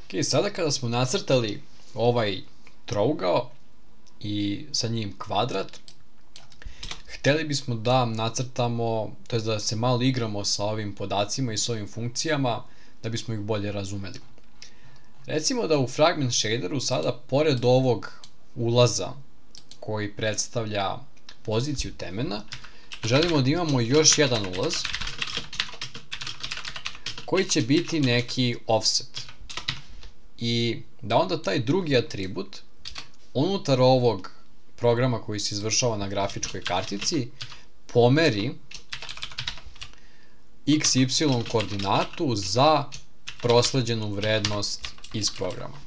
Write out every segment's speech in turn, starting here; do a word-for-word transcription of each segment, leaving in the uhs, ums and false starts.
Ok, sada kada smo nacrtali ovaj trougao i sa njim kvadrat, hteli bismo da nacrtamo, to je da se malo igramo sa ovim podacima i sa ovim funkcijama, da bismo ih bolje razumeli. Recimo da u fragment shaderu sada, pored ovog ulaza koji predstavlja poziciju temena, želimo da imamo još jedan ulaz koji će biti neki offset. I da onda taj drugi atribut unutar ovog programa koji se izvršava na grafičkoj kartici pomeri x y koordinatu za prosleđenu vrednost iz programa.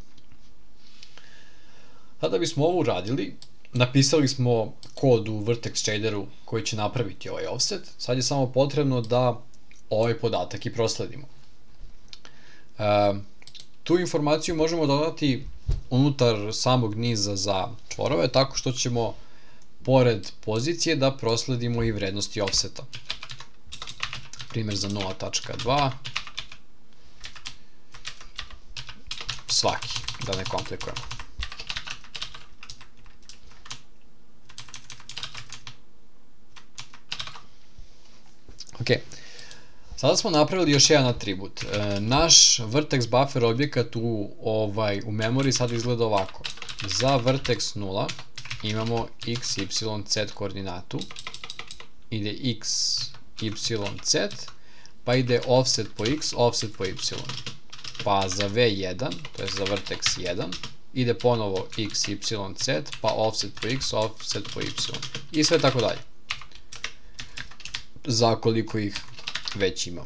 Sada bismo ovo uradili, napisali smo kod u vertex shaderu koji će napraviti ovaj offset, sad je samo potrebno da ovaj podatak i prosledimo. E, tu informaciju možemo dodati unutar samog niza za čvorove, tako što ćemo pored pozicije da prosledimo i vrednosti offseta. Primjer za nula tačka dva. Svaki, da ne komplikujemo. Ok, sada smo napravili još jedan atribut. E, naš vertex buffer objekat u, ovaj, u memoriji sad izgleda ovako. Za vertex nula imamo x, y, z koordinatu, ide x, y, z, pa ide offset po x, offset po y. Pa za v jedan, to je za vertex jedan, ide ponovo x, y, z, pa offset po x, offset po y. I sve tako dalje. Za koliko ih već imamo.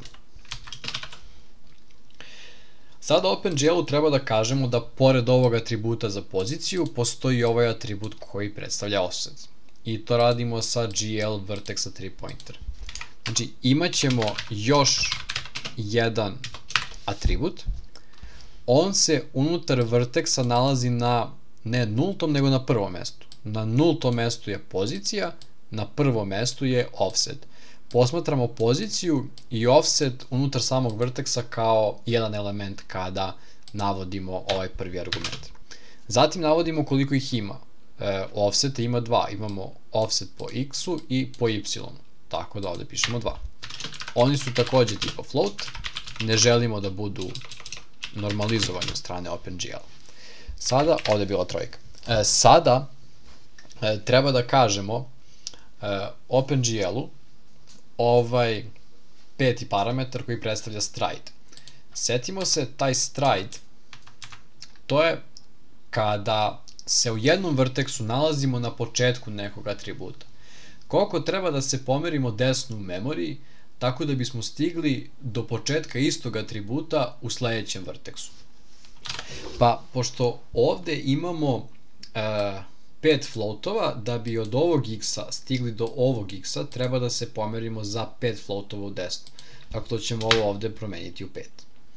Sada OpenGL-u treba da kažemo da pored ovog atributa za poziciju postoji ovaj atribut koji predstavlja offset. I to radimo sa gl vertexa tri pointer. Znači imat ćemo još jedan atribut. On se unutar vertexa nalazi na ne nultom nego na prvom mestu. Na nultom mestu je pozicija, na prvom mestu je offset. Posmatramo poziciju i offset unutar samog vertexa kao jedan element kada navodimo ovaj prvi argument. Zatim navodimo koliko ih ima. E, offseta ima dva. Imamo offset po x-u i po y-u. Tako da ovde pišemo dva. Oni su takođe tipa float. Ne želimo da budu normalizovani od strane OpenGL. Sada, ovde je bila trojka. E, sada e, treba da kažemo e, OpenGL-u ovaj peti parametar koji predstavlja stride. Setimo se, taj stride, to je kada se u jednom verteksu nalazimo na početku nekog atributa. Koliko treba da se pomerimo desno u memoriji, tako da bismo stigli do početka istog atributa u sledećem verteksu. Pa, pošto ovde imamo e, pet floatova, da bi od ovog x-a stigli do ovog x-a, treba da se pomerimo za pet floatova u desno. Tako da ćemo ovo ovde promeniti u pet.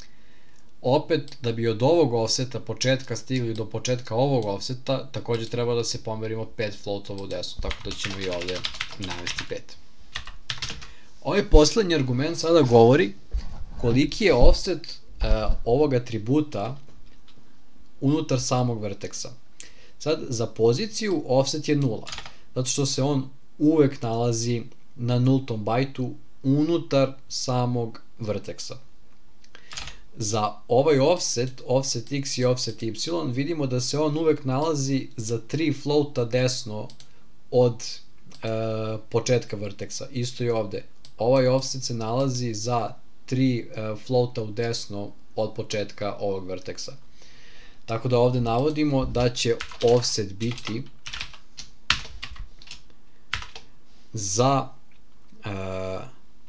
Opet, da bi od ovog offseta početka stigli do početka ovog offseta, takođe treba da se pomerimo pet floatova u desno, tako da ćemo i ovde navesti pet. Ovaj poslednji argument sada govori koliki je offset uh, ovog atributa unutar samog verteksa. Sad, za poziciju offset je nula, zato što se on uvek nalazi na nultom bajtu unutar samog verteksa. Za ovaj offset, offset x i offset y, vidimo da se on uvek nalazi za tri floata desno od e, početka verteksa. Isto i ovde. Ovaj offset se nalazi za tri e, floata u desno od početka ovog verteksa. Tako da ovde navodimo da će offset biti za uh,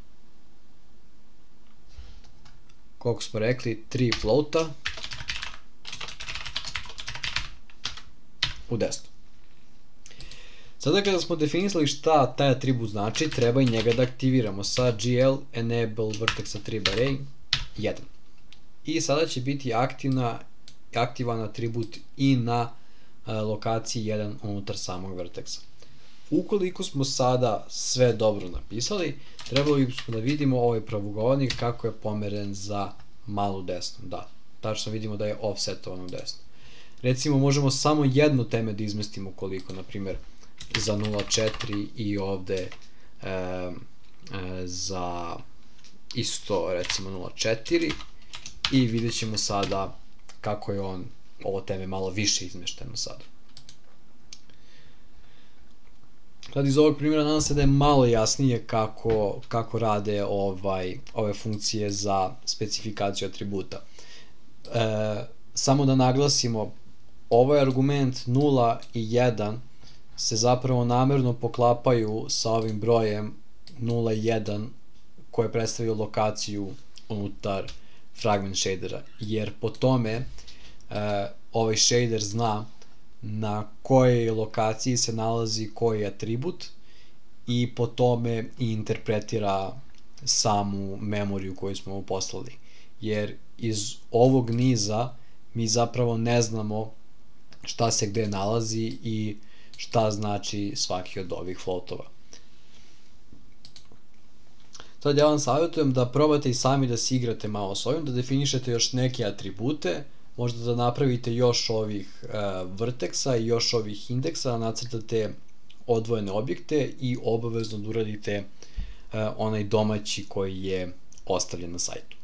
koliko smo rekli, tri floata u desno. Sada kada smo definisali šta taj atribut znači, treba i njega da aktiviramo sa gl enable vertexa tri array jedan. I sada će biti aktivna aktivan atribut i na a, lokaciji jedan unutar samog verteksa. Ukoliko smo sada sve dobro napisali, trebalo bismo da vidimo ovaj pravougovornik kako je pomeren za malu desnu. Da, tačno vidimo da je offsetovano u desno. Recimo, možemo samo jedno teme da izmestimo koliko, na primjer, za nula zarez četiri i ovde e, e, za isto, recimo, nula zarez četiri i vidjet ćemo sada kako je on, ovo teme malo više izmešteno sada. Sad iz ovog primjera nadam se da je malo jasnije kako, kako rade ovaj, ove funkcije za specifikaciju atributa. E, samo da naglasimo, ovaj argument nula i jedan se zapravo namerno poklapaju sa ovim brojem nula i jedan koje predstavljaju lokaciju unutar fragment shadera, jer po tome e, ovaj shader zna na kojoj lokaciji se nalazi koji atribut i po tome i interpretira samu memoriju koju smo mu poslali. Jer iz ovog niza mi zapravo ne znamo šta se gde nalazi i šta znači svaki od ovih floatova. Sad ja vam savjetujem da probate i sami da se igrate malo s ovim, da definišete još neke atribute, možda da napravite još ovih uh, verteksa i još ovih indeksa, da nacrtate odvojene objekte i obavezno da uradite uh, onaj domaći koji je ostavljen na sajtu.